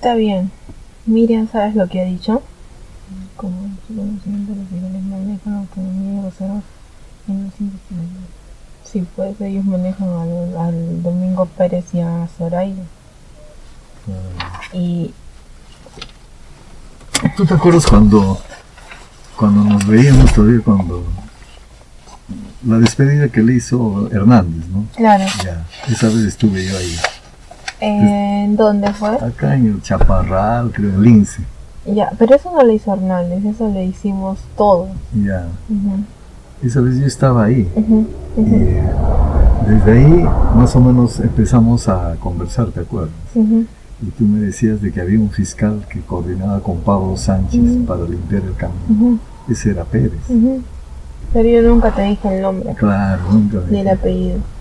Está bien. Miriam, ¿sabes lo que ha dicho? Como su conocimiento, los civiles manejan autonomía y reservas en los investigadores. Sí, pues ellos manejan al Domingo Pérez y a Soraya. Y ¿Tú te acuerdas cuando nos veíamos todavía, cuando la despedida que le hizo Hernández, ¿no? claro, Ya, esa vez estuve yo ahí, ¿en dónde fue? acá en el Chaparral, creo, en Lince, Ya, pero eso no lo hizo Hernández, eso lo hicimos todos. ya, Ujú, esa vez yo estaba ahí, ujú, y ujú, desde ahí más o menos empezamos a conversar, ¿te acuerdas? ujú, Y tú me decías de que había un fiscal que coordinaba con Pablo Sánchez Ujú. para limpiar el camino, ujú, ese era Pérez. ujú. Pero yo nunca te dije el nombre Claro, nunca ni el me... apellido.